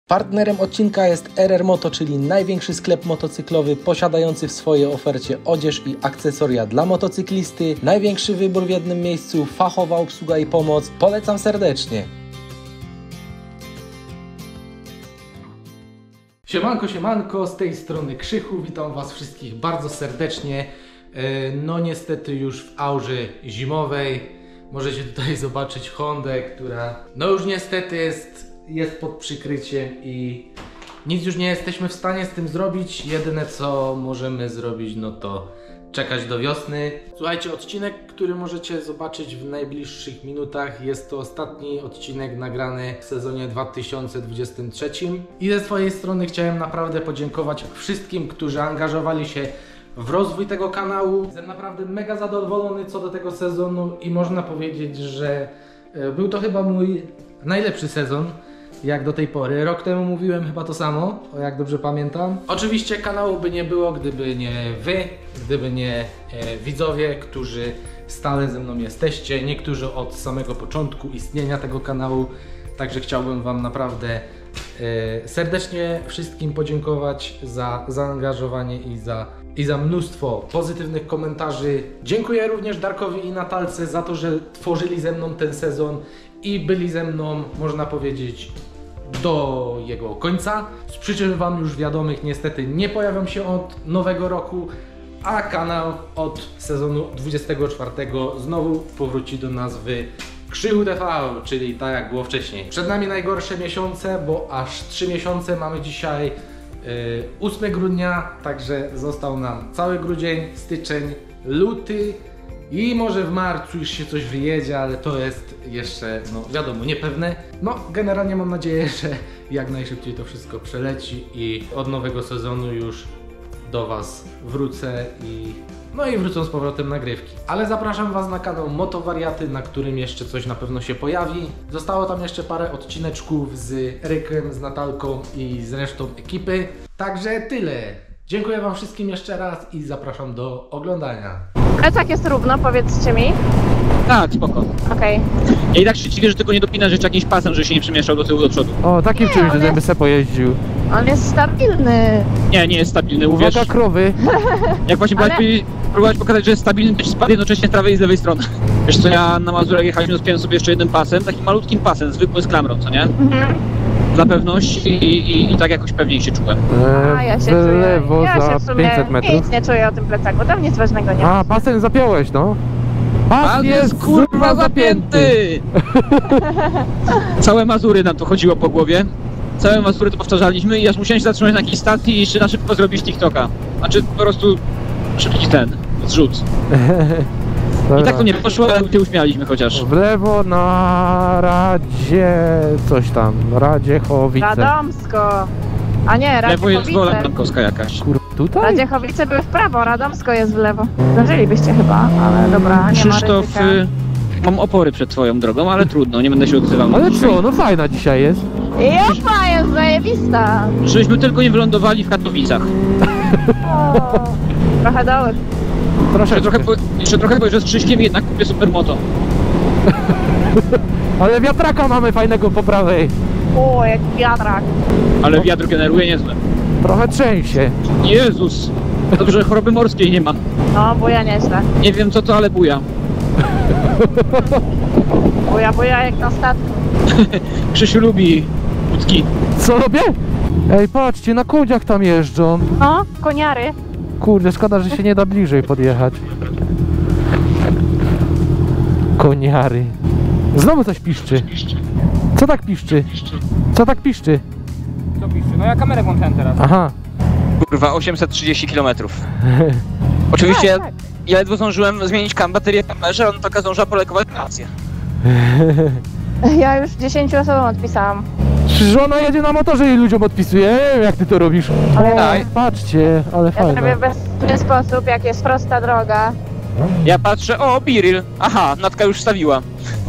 Partnerem odcinka jest RR Moto, czyli największy sklep motocyklowy posiadający w swojej ofercie odzież i akcesoria dla motocyklisty. Największy wybór w jednym miejscu, fachowa obsługa i pomoc. Polecam serdecznie. Siemanko, siemanko, z tej strony Krzychu, witam Was wszystkich bardzo serdecznie. No niestety już w aurze zimowej możecie tutaj zobaczyć Hondę, która no już niestety jest pod przykryciem i nic już nie jesteśmy w stanie z tym zrobić. Jedyne co możemy zrobić, no to czekać do wiosny. Słuchajcie, odcinek, który możecie zobaczyć w najbliższych minutach, jest to ostatni odcinek nagrany w sezonie 2023 i ze swojej strony chciałem naprawdę podziękować wszystkim, którzy angażowali się w rozwój tego kanału. Jestem naprawdę mega zadowolony co do tego sezonu i można powiedzieć, że był to chyba mój najlepszy sezon jak do tej pory. Rok temu mówiłem chyba to samo, o jak dobrze pamiętam. Oczywiście kanału by nie było, gdyby nie wy, gdyby nie widzowie, którzy stale ze mną jesteście. Niektórzy od samego początku istnienia tego kanału. Także chciałbym Wam naprawdę serdecznie wszystkim podziękować za zaangażowanie i za mnóstwo pozytywnych komentarzy. Dziękuję również Darkowi i Natalce za to, że tworzyli ze mną ten sezon i byli ze mną, można powiedzieć, do jego końca. Z przyczyn Wam już wiadomych niestety nie pojawią się od nowego roku, a kanał od sezonu 24 znowu powróci do nazwy Krzychu TV, czyli tak jak było wcześniej. Przed nami najgorsze miesiące, bo aż 3 miesiące mamy dzisiaj 8 grudnia, także został nam cały grudzień, styczeń, luty i może w marcu już się coś wyjedzie, ale to jest jeszcze, no wiadomo, niepewne. No generalnie mam nadzieję, że jak najszybciej to wszystko przeleci i od nowego sezonu już do Was wrócę i wrócą z powrotem nagrywki. Ale zapraszam Was na kanał Motowariaty, na którym jeszcze coś na pewno się pojawi. Zostało tam jeszcze parę odcineczków z Rykiem, z Natalką i z resztą ekipy. Także tyle. Dziękuję Wam wszystkim jeszcze raz i zapraszam do oglądania. Plecak jest równo, powiedzcie mi. Tak, spoko. Okej. Ja i tak się dziwię, że tylko nie dopinasz jeszcze jakimś pasem, że się nie przemieszczał do tyłu, do przodu. O, takim Nie, czymś, on żebym jest- se pojeździł. On jest stabilny. Nie jest stabilny, uwierz. Uwaga, krowy. Jak właśnie Ale- próbować pokazać, że jest stabilny, to ci spadł jednocześnie z prawej i z lewej strony. Wiesz co, ja na Mazurach jechaliśmy, rozpiąłem sobie jeszcze jednym pasem, takim malutkim pasem, zwykłym z klamrą, co nie? Dla pewności i tak jakoś pewniej się czułem. A ja się w czuję. lewo Ja się za w sumie 500 metrów. nic nie czuję o tym plecaku, tam nic ważnego nie ma. A, pasem zapiąłeś, no. Pas jest kurwa zapięty! Całe Mazury nam to chodziło po głowie. Całe Mazury to powtarzaliśmy i aż musiałem się zatrzymać na jakiejś stacji i jeszcze na szybko zrobić TikToka. Znaczy po prostu szybki zrzut. I tak to nie poszło, ale się uśmialiśmy chociaż. W lewo na Radzie... coś tam. Radziechowice. Radomsko. A nie, Lewo jest wola Radziechowice. Frankowska jakaś. Kur... tutaj? Radziechowice były w prawo, Radomsko jest w lewo. Zdążylibyście chyba, ale dobra, nie ma Krzysztof, ryzyka. mam opory przed twoją drogą, ale trudno, nie będę się odzywał. Ale co, no fajna dzisiaj jest. Jopa, jest zajebista. Żebyśmy tylko nie wylądowali w Katowicach. O, trochę dołek. Troszeczkę. Jeszcze trochę, bo że z Krzyśkiem jednak kupię supermoto. Ale wiatraka mamy fajnego po prawej. O, jak wiatrak. Ale wiatr generuje niezłe. Trochę trzęsie. Jezus! Dobrze, że choroby morskiej nie ma. No, buja nieźle. Nie wiem co to, ale buja. Buja jak na statku. Krzysiu lubi łódzki. Co robię? Ej, patrzcie, na kodziach tam jeżdżą. No, koniary. Kurde, szkoda, że się nie da bliżej podjechać. Koniary. Znowu coś piszczy. Co tak piszczy? Co tak piszczy? Co pisze? No ja kamerę włączyłem teraz. Aha. Kurwa, 830 km. Oczywiście Tak. ja ledwo zdążyłem zmienić baterię w kamerze, on taka zdążyła polekować rację. Ja już 10 osobom odpisałam. Przecież ona jedzie na motorze i ludziom odpisuje. Nie wiem, jak ty to robisz. Ale O, daj. patrzcie, ale Ja fajne. zrobię w ten sposób, jak jest prosta droga. Ja patrzę, o, Biril. Aha, Natka już wstawiła.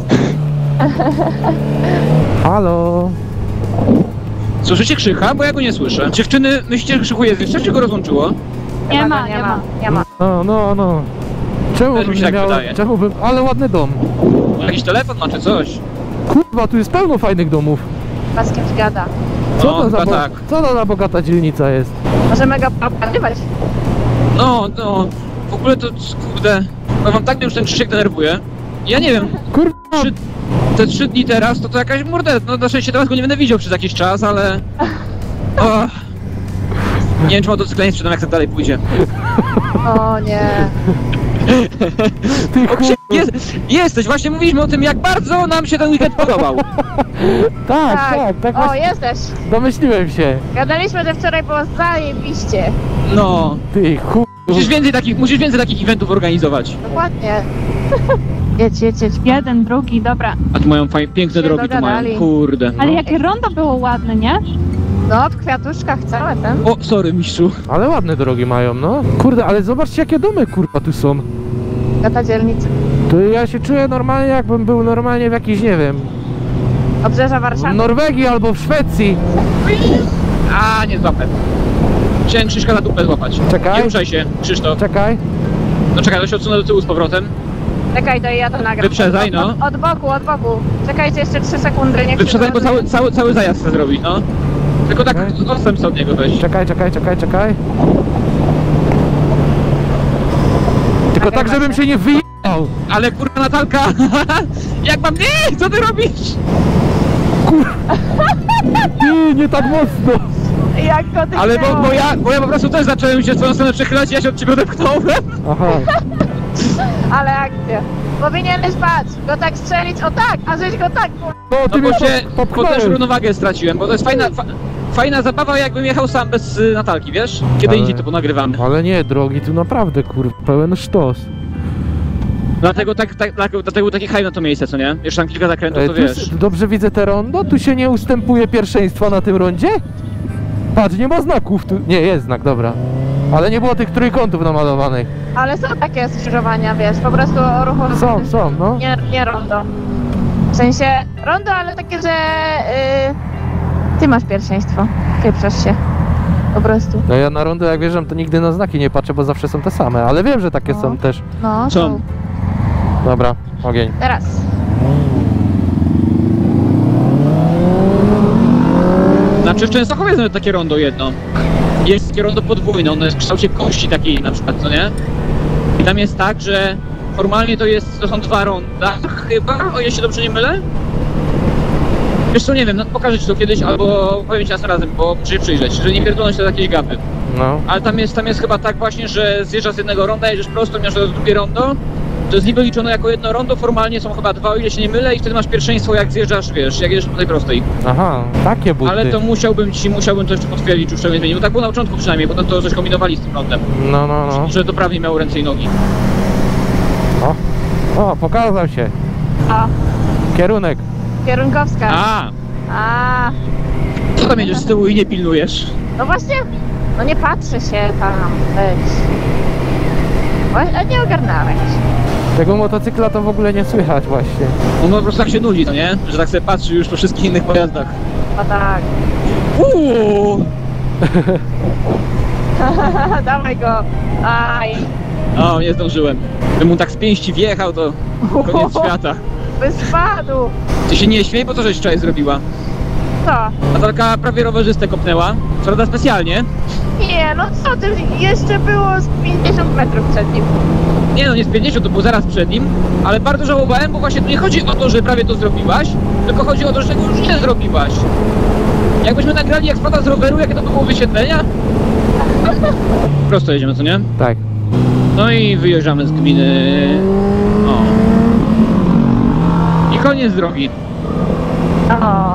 Halo. Słyszycie Krzycha? Bo ja go nie słyszę. Dziewczyny, myślicie, że Krzychu jest jeszcze, czy go rozłączyło? Nie ma. No. Czemu Też bym mi się nie tak miał... wydaje. Czemu bym... Ale ładny dom. Jakiś telefon ma, czy coś? Kurwa, tu jest pełno fajnych domów. Chyba z kimś gada. No, chyba tak. Co to za bogata dzielnica jest? Możemy go opłatywać. No, w ogóle to, kurde, powiem wam, tak mnie już ten Krzysiek denerwuje. Ja nie wiem, Kurwa! te 3 dni teraz to jakaś morderstwa. No na szczęście teraz go nie będę widział przez jakiś czas, ale... O, nie wiem, czy motocykl sprzedam, jak tak dalej pójdzie. O nie. Ty O, chuj. jesteś, właśnie mówiliśmy o tym, jak bardzo nam się ten weekend podobał. Tak O, właśnie jesteś. domyśliłem się. Gadaliśmy, że wczoraj było zajebiście. No, Ty chuj. musisz więcej takich eventów organizować. Dokładnie. Jedź. Jeden, drugi, dobra. A tu mają piękne Się drogi, tu dogadali. mają, kurde. Ale jakie rondo było ładne, nie? No, w kwiatuszkach całe ten. O, sorry, mistrzu. Ale ładne drogi mają, no. Kurde, ale zobaczcie jakie domy kurwa tu są. Gata dzielnicy. To ja się czuję normalnie, jakbym był normalnie w jakiejś, nie wiem, Obrzeża w Warszawy. Norwegii albo w Szwecji. A, nie złapę. Chciałem Krzyśka na dupę złapać. Czekaj. Nie ruszaj się, Krzysztof. Czekaj. No czekaj, to się odsunę do tyłu z powrotem. Czekaj, to ja to nagram. Wyprzedzaj, no. Od boku. Czekajcie jeszcze 3 sekundy, niech Wyprzedzaj, się bo zrobi. cały zajazd chcę zrobić, no. Tylko tak Okej. odstęp od niego weź. Czekaj. Tylko Okej, tak, żebym właśnie. się nie wyjechał. Ale kurwa Natalka, jak mam... Nie, co ty robisz? Ty, nie tak mocno. Jak go ty Ale bo ja po prostu też zacząłem się w twoją stronę przechylać i ja się od ciebie odepchnąłem. Aha. Ale akcja. Powinieneś patrz, go tak strzelić, o tak, a żeś go tak, kur... No, No ty mnie bo też popchnąłeś. równowagę straciłem, bo to jest fajna zabawa, jakbym jechał sam bez Natalki, wiesz? Kiedy Ale- indziej to ponagrywamy. Ale nie, drogi, tu naprawdę, pełen sztos. Dlatego taki hajp na to miejsce, co nie? Jeszcze tam kilka zakrętów, to Tu wiesz. dobrze widzę te rondo? Tu się nie ustępuje pierwszeństwa na tym rondzie? Patrz, nie ma znaków tu. Nie, jest znak, dobra. Ale nie było tych trójkątów namalowanych. Ale są takie skrzyżowania, wiesz, po prostu o ruchu... Są, no. Nie rondo. W sensie rondo, ale takie, że ty masz pierwszeństwo. Pieprzasz się. Po prostu. No ja na rondo jak wjeżdżam, to nigdy na znaki nie patrzę, bo zawsze są te same. Ale wiem, że takie No. są też. No, Są. Dobra, ogień. Teraz. Znaczy w Częstochowie jest takie rondo jedno. Jest takie rondo podwójne, ono jest w kształcie kości takiej na przykład, co nie? I tam jest tak, że formalnie to są 2 ronda, chyba, o ile się dobrze nie mylę. Wiesz co, nie wiem, no pokażę ci to kiedyś, albo powiem ci razem, bo muszę się przyjrzeć, że nie pierdolą się jakieś gapy. No. Ale tam jest chyba tak właśnie, że zjeżdżasz z jednego ronda, jedziesz prosto, masz do drugie rondo. To jest niby liczone jako jedno rondo, formalnie są chyba 2, o ile się nie mylę, i wtedy masz pierwszeństwo, jak zjeżdżasz, wiesz, jak jedziesz po tej prostej. Aha, takie buty. Ale to musiałbym to jeszcze potwierdzić, czy przynajmniej zmienił. Tak było na początku przynajmniej, potem to coś kombinowali z tym rondem. No. Że to prawie miało ręce i nogi. O, pokazał się. O, Kierunek. kierunkowska. A, Co tam jedziesz z tyłu i nie pilnujesz? no właśnie, no nie patrzy się tam, weź. Właśnie, nie ogarnąłeś. Tego motocykla to w ogóle nie słychać właśnie. On po prostu tak się nudzi, no nie? Że tak sobie patrzy już po wszystkich innych pojazdach. O tak. Uuu! Dawaj go. Aj. O, nie zdążyłem. Gdybym mu tak z pięści wjechał, to koniec świata. By spadł. Ty się nie śmiej, bo to żeś wczoraj zrobiła. Co? Natalka prawie rowerzystę kopnęła. Co prawda specjalnie. Nie, no co ty, jeszcze było z 50 metrów przed nim. Nie no, nie z 50, to było zaraz przed nim. Ale bardzo żałowałem, bo właśnie tu nie chodzi o to, że prawie to zrobiłaś, tylko chodzi o to, że tego już nie zrobiłaś. Jakbyśmy nagrali jak spada z roweru, jakie to by było wyświetlenia? Prosto jedziemy, co nie? Tak. No i wyjeżdżamy z gminy. O. I koniec drogi. O,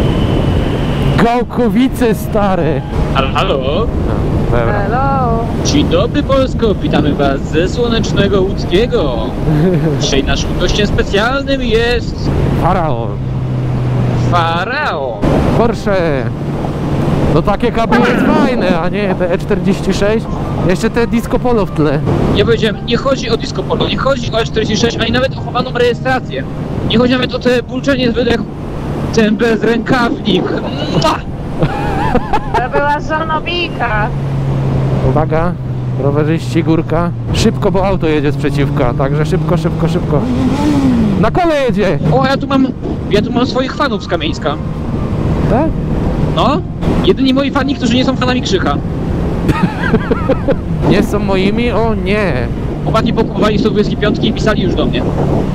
Gałkowice stare. Halo? Dobra. hello. Dzień dobry Polsko, witamy Was ze słonecznego Łódzkiego. Dzisiaj naszym gościem specjalnym jest Faraon. Faraon. Porsche. No takie kabiny jest fajne, a nie te E46. Jeszcze te disco polo w tle. Ja powiedziałem, nie chodzi o disco polo, nie chodzi o E46, ani nawet o chowaną rejestrację. Nie chodzi nawet o te bulczenie z wydechu. Ten bezrękawnik. Mua! To była żonobika. Uwaga, rowerzyści, górka. Szybko, bo auto jedzie z przeciwka, także szybko. Na kole jedzie! O, ja tu mam swoich fanów z Kamieńska. Tak? No, jedyni moi fani, którzy nie są fanami Krzycha. Nie są moimi? O nie. Chłopaki pokupowali 125 i pisali już do mnie.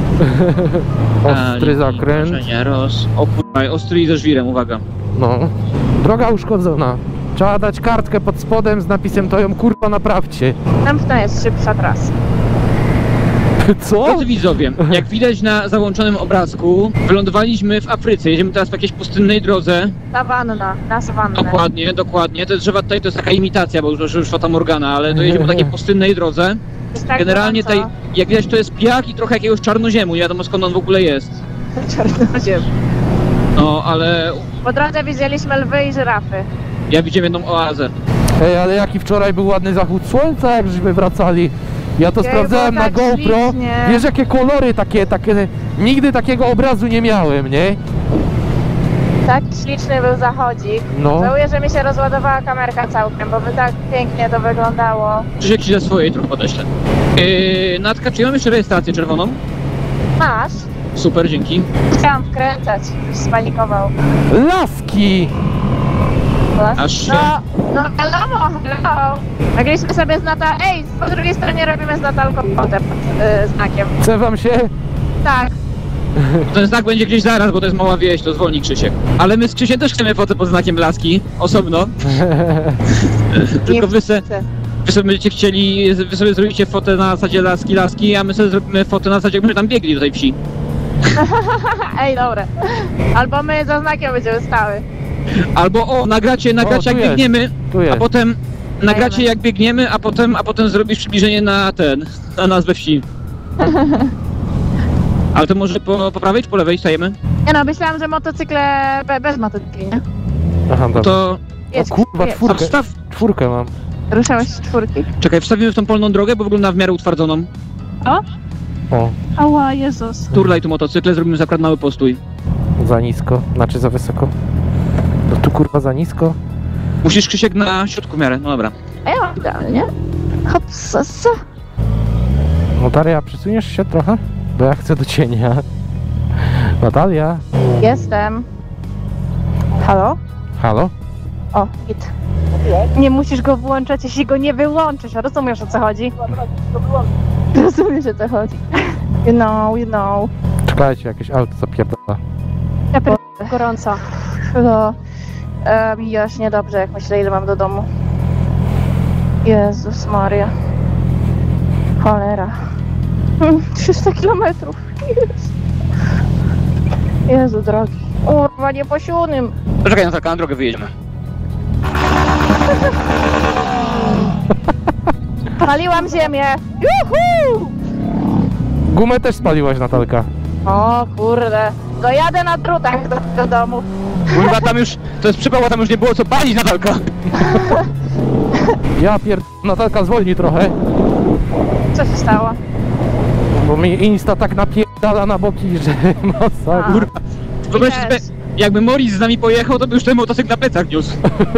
Ostry zakręt. O kurwa, ostry ze żwirem, uwaga. No. Droga uszkodzona. Trzeba dać kartkę pod spodem z napisem to ją kurwa naprawcie. Następna jest szybsza trasa. Co? Drodzy widzowie, jak widać na załączonym obrazku, wylądowaliśmy w Afryce. Jedziemy teraz po jakiejś pustynnej drodze. Sawanna, na sawannę. Dokładnie, dokładnie. Te drzewa tutaj to jest taka imitacja, bo już Fata Morgana, ale dojedziemy po takiej pustynnej drodze. Jest tak Generalnie gorąco. tutaj, jak widać, to jest piach i trochę jakiegoś czarnoziemu. Nie wiadomo skąd on w ogóle jest. Czarnoziem. No, ale Po drodze widzieliśmy lwy i żyrafy. ja widziałem jedną oazę. Ej, ale jaki wczoraj był ładny zachód słońca, jak żeśmy wracali. Ja to Jej, sprawdzałem było na tak GoPro. ślicznie. Wiesz jakie kolory takie, nigdy takiego obrazu nie miałem, nie? Tak śliczny był zachodzik. No. Żałuję, że mi się rozładowała kamerka całkiem, bo by tak pięknie to wyglądało. Krzysiek ci ze swojej trochę podeślę. Natka, czy ja mam jeszcze rejestrację czerwoną? Masz? Super, dzięki. Chciałam wkręcać, już spanikował. Laski! Aż No hello, hello. Mogliśmy sobie z Natalką... Ej, po drugiej stronie robimy z Natalką fotę pod znakiem. Chce wam się? Tak. ten znak będzie gdzieś zaraz, bo to jest mała wieś, to zwolni Krzysiek. Ale my z Krzysiem też chcemy fotę pod znakiem laski, osobno. Tylko wy sobie będziecie chcieli, wy sobie zrobicie fotę na zasadzie laski, a my sobie zrobimy fotę na zasadzie, jakbyśmy tam biegli do tej wsi. Ej, dobre. Albo my za znakiem będziemy stały. Albo nagracie tu jak jest, biegniemy, tu jest. a potem nagracie jak biegniemy, a potem zrobisz przybliżenie na nazwę wsi. Ale to może po prawej czy po lewej stajemy? Nie no, myślałam, że motocykle bez motocykli, nie? Aha, dobra. To Jedź, O kurwa, jedź. czwórkę. wstaw. Czwórkę mam. Ruszałeś z czwórki. Czekaj, wstawimy w tą polną drogę, bo wygląda w miarę utwardzoną. O, Ała, Jezus. Turlaj tu motocykle, zrobimy zakład mały postój. za nisko. Znaczy za wysoko. No tu kurwa za nisko. Musisz Krzysiek na środku w miarę, no dobra. A ja mam idealnie. Hop, co? Natalia, przesuniesz się trochę? Bo ja chcę do cienia. Natalia? Jestem. Halo? Halo? O, git. Nie musisz go włączać, jeśli go nie wyłączysz. Rozumiesz, o co chodzi? Rozumiesz, o co chodzi. You know. Czekajcie, jakieś auto zapierdala. Ja gorąco. No, mi już niedobrze, jak myślę, ile mam do domu. Jezus Maria. Cholera. 300 kilometrów. Jezu drogi. Kurwa, nie po siódmym. Poczekaj, Natalka, na drogę wyjedziemy. Paliłam ziemię. Juhu! Gumę też spaliłaś, Natalka. O kurde. Dojadę na drutach do domu. Kurwa, tam już, to jest przypał, bo tam już nie było co palić, Natalka. Ja Natalka zwolni trochę, Co się stało? bo mi Insta tak napierdala na boki, że masakra. Kurwa. Wyobraź sobie, jakby Morris z nami pojechał, to by już ten motocykl na plecach niósł.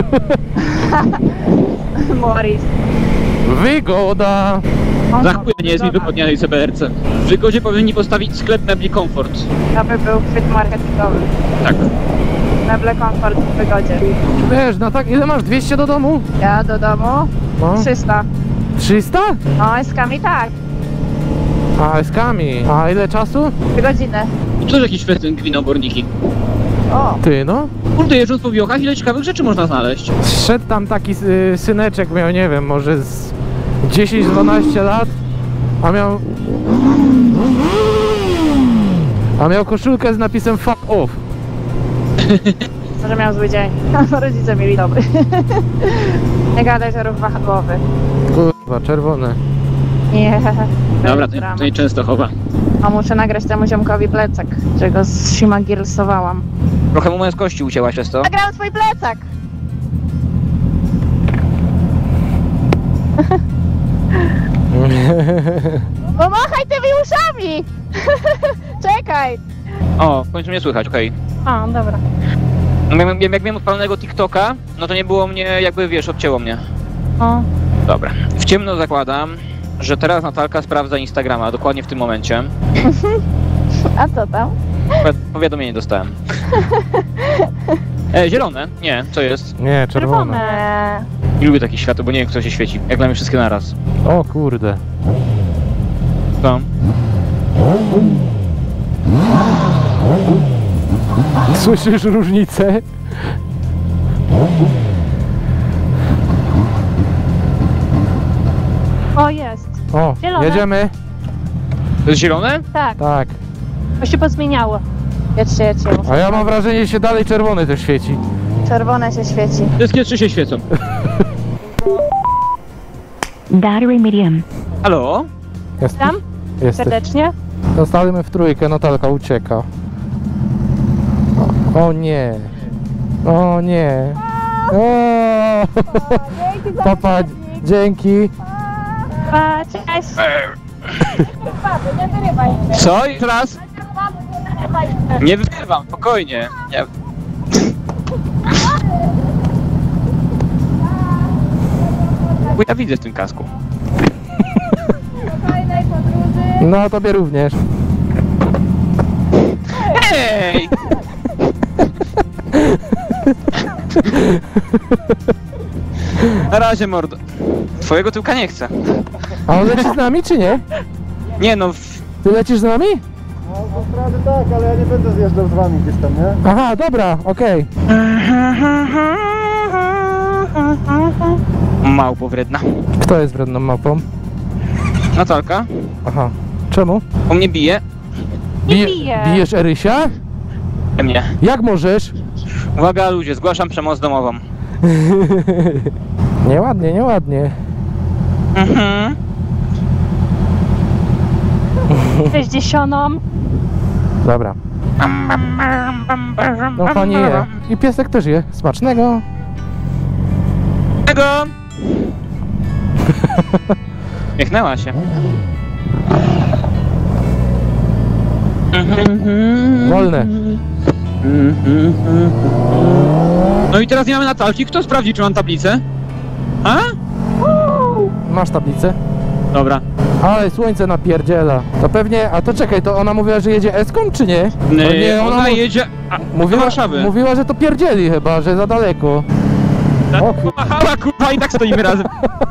Morris. Wygoda! Za chuj nie jest mi wygodnie na tej CBR-ce. W Wygodzie powinni postawić sklep mebli Comfort. To by był chwyt marketingowy. Tak. Meble komfort w Wygodzie. Wiesz, ile masz? 200 do domu? Ja do domu No. 300. 300? No, eskami tak. A, eskami. A ile czasu? 3 godziny. To jest jakiś festyn gwinoborniki. O, Ty, no. Kurde, jeżdżąc po wiochach, ile ciekawych rzeczy można znaleźć. Szedł tam taki syneczek, miał, nie wiem, może z 10-12 lat, a miał koszulkę z napisem fuck off. może miał zły dzień. Rodzice mieli dobry. Nie gadaj, że ruch wahadłowy. Kurwa, czerwone. Nie. Dobra, jest drama. to nie Częstochowa. A muszę nagrać temu ziomkowi plecak, czego zsimagilsowałam. Trochę mu moja z kości ucięła przez to. Nagrałam twój plecak! Pomachaj tymi uszami! Czekaj! O, w końcu mnie słychać, okej. O, dobra. Jak miałem odpalonego TikToka, no to nie było mnie, jakby wiesz, odcięło mnie. O. Dobra. W ciemno zakładam, że teraz Natalka sprawdza Instagrama, dokładnie w tym momencie. A co tam? Powiadomienie dostałem. Zielone? Nie, co jest? Nie, czerwone. Czerwone. Nie lubię takich światów, bo nie wiem, kto się świeci. Jak dla mnie wszystkie naraz. O kurde. To. Słyszysz różnicę? O, jest. O, Zielone. jedziemy? To jest zielone? Tak, Tak. to się pozmieniało. Jedźcie. A ja mam wrażenie, że się dalej czerwony też świeci. Czerwone się świeci. Wszystkie trzy się świecą. Battery medium. Halo? Jesteś? Tam? Jesteś. Serdecznie. Zostałymy w trójkę, Natalka ucieka. O nie. O nie. O! Papa, dzięki. Pa, cześć. Co? Jeszcze raz? Nie wyrwam, spokojnie. Ja... Ja widzę w tym kasku. No, tobie również. Hej! Na razie, mordo. Twojego tyłka nie chcę. A on leci z nami, czy nie? Nie no, Ty lecisz z nami? Tak, ale ja nie będę zjeżdżał z wami gdzieś tam, nie? Aha, dobra, okej. małpo wredna. Kto jest wredną małpą? Natalka, Aha. Czemu? u mnie bije. Nie bije. Bijesz Erysia? Mnie. Jak możesz? Uwaga ludzie, zgłaszam przemoc domową. Nieładnie, nieładnie. Mhm. 60. Dobra. No pani je. I piesek też je. Smacznego. Tego! Miechnęła się. Wolne. No i teraz nie mamy Natalki. Kto sprawdzi, czy mam tablicę? A? Masz tablicę? Dobra. Ale słońce napierdziela. To pewnie, a to czekaj, to ona mówiła, że jedzie Eską, czy nie? O nie, Ona jedzie do Warszawy. Mówiła, że to pierdzieli chyba, że za daleko. O kur... Machała kurwa i tak stoimy razem.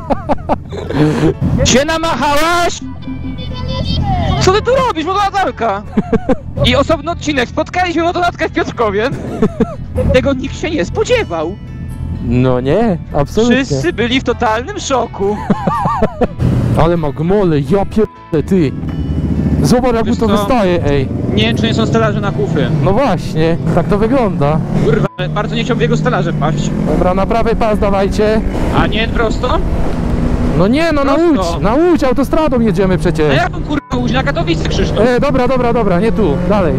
Się namachałaś? Co ty tu robisz, młoda Natalka? I osobny odcinek. Spotkaliśmy motonatkę w Piotrkowie. Tego nikt się nie spodziewał. No nie, absolutnie. Wszyscy byli w totalnym szoku. Ale ma gmole, ja pierdolę, ty. Zobacz jak mu Wiesz to co? wystaje, ej. Nie wiem, czy nie są stelaże na kufry. No właśnie, tak to wygląda. Kurwa, bardzo nie chciałbym w jego stelaże paść. Dobra, na prawy pas dawajcie. A nie prosto? No nie, no Prosto. na Łódź, autostradą jedziemy A przecież. jaką kurwa Łódź na Katowice, Krzysztof? Dobra, nie tu, dalej.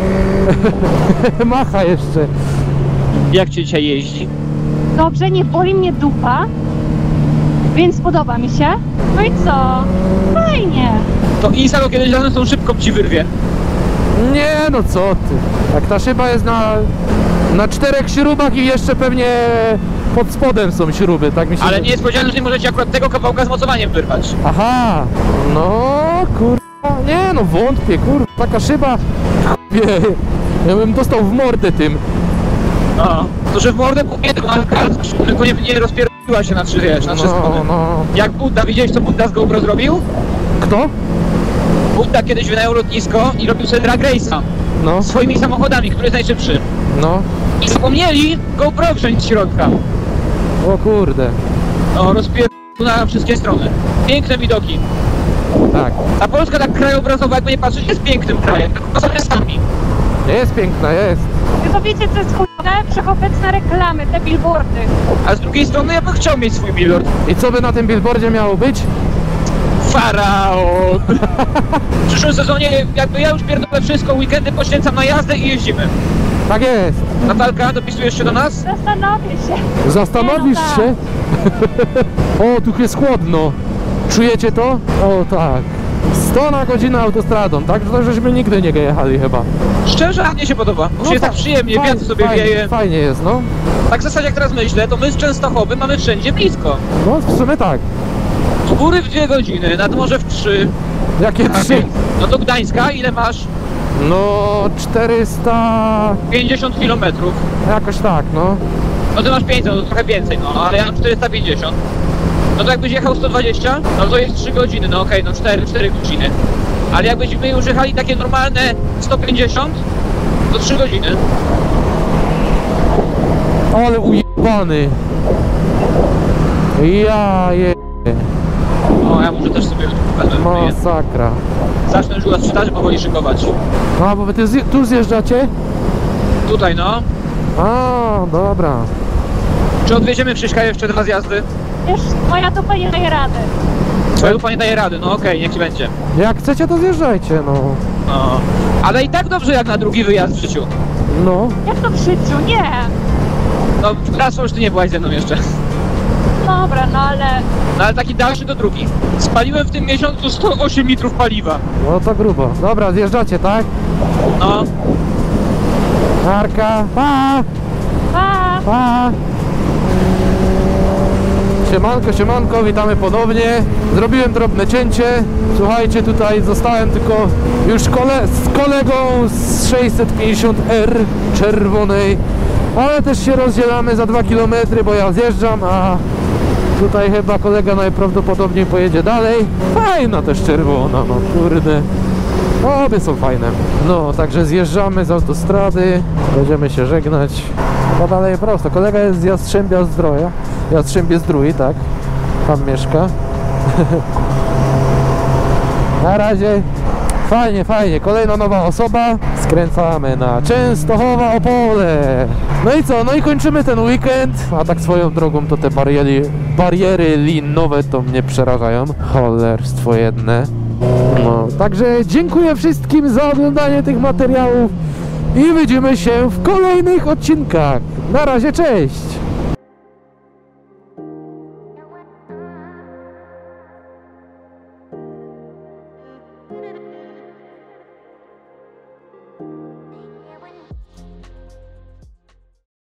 Macha jeszcze. Jak cię dzisiaj jeździ? Dobrze, nie boli mnie dupa, więc podoba mi się. No i co? Fajnie. To Insalo kiedyś razem tą szybko ci wyrwie. Nie, no co ty. Jak ta szyba jest na 4 śrubach i jeszcze pewnie pod spodem są śruby, tak mi się Ale nie jest powiedziane, że nie możecie akurat tego kawałka z mocowaniem wyrwać. Aha, no kurwa, nie no wątpię, kurwa, taka szyba, chłopie, ja bym dostał w mordę tym. No. To, że w mordę pójdę, tylko nie rozpierdoliła się na trzy, wiesz, na trzy strony. No. Jak Budda, widziałeś co Budda z GoPro zrobił? Kto? Budda kiedyś wynajął lotnisko i robił sobie drag race'a No, swoimi samochodami, który jest najszybszy. no, I zapomnieli GoPro wziąć z środka. o kurde, No, rozpierdolił na wszystkie strony. Piękne widoki. tak, A Polska tak krajobrazowo, jakby nie patrzeć, jest pięknym krajem, tylko sobie sami. jest piękna, jest. Tylko wiecie co jest chujowe? Wszechobecne reklamy, te billboardy. A z drugiej strony ja bym chciał mieć swój billboard. I co by na tym billboardzie miało być? Faraon! W przyszłym sezonie jakby ja już pierdolę wszystko, weekendy poświęcam na jazdę i jeździmy. Tak jest. Natalka, dopisujesz się do nas? Zastanowię się. Zastanowisz Nie, no tak. się? O, tu jest chłodno. Czujecie to? O tak. 100 na godzinę autostradą, tak? To żeśmy nigdy nie jechali chyba. Szczerze, mnie się podoba. No jest tak przyjemnie, wiatr sobie wieje. Fajnie jest, no. Tak w zasadzie jak teraz myślę, to my z Częstochowy mamy wszędzie blisko. No, w sumie tak. Z góry w 2 godziny, nad morze w 3. Jakie 3? No do Gdańska ile masz? No 400... 50 km. Jakoś tak, no. No ty masz 500, no to trochę więcej, no ale ja mam 450. No to jakbyś jechał 120, no to jest 3 godziny, no okej, no 4 godziny. Ale jakbyśmy już jechali takie normalne 150, to 3 godziny. Ale ujebany. Ja je... O, ja muszę też sobie wezmę. Masakra. Zacznę już was sprzedaży powoli szykować. A, bo wy tu zjeżdżacie? Tutaj no. A, dobra. Czy odwieziemy Krzyśka jeszcze 2 zjazdy? Wiesz, moja dupa nie daje rady. Twoja dupa nie daje rady, no okej, niech ci będzie. Jak chcecie, to zjeżdżajcie, no. No. Ale i tak dobrze jak na drugi wyjazd w życiu. No. Jak to w życiu? Nie. No raz już ty nie byłaś ze mną jeszcze. Dobra, no ale... No ale taki dalszy to drugi. Spaliłem w tym miesiącu 108 litrów paliwa. No to grubo. Dobra, zjeżdżacie, tak? No. Narka. Pa! Pa! Pa! Siemanko, siemanko, witamy ponownie. Zrobiłem drobne cięcie. Słuchajcie, tutaj zostałem tylko już z kolegą z 650R czerwonej. Ale też się rozdzielamy za 2 km, bo ja zjeżdżam, a tutaj chyba kolega najprawdopodobniej pojedzie dalej. Fajna też czerwona, no kurde. Obie są fajne. No, także zjeżdżamy z autostrady. Będziemy się żegnać. Chyba dalej prosto. Kolega jest z Jastrzębia Zdroja. Jastrzębie Zdrój, tak. Tam mieszka. Na razie. Fajnie, fajnie. Kolejna nowa osoba. Skręcamy na Częstochowa Opole. No i co? No i kończymy ten weekend. A tak swoją drogą to te bariery linowe to mnie przerażają. Cholerstwo jedne. No, także dziękuję wszystkim za oglądanie tych materiałów i widzimy się w kolejnych odcinkach. Na razie, cześć!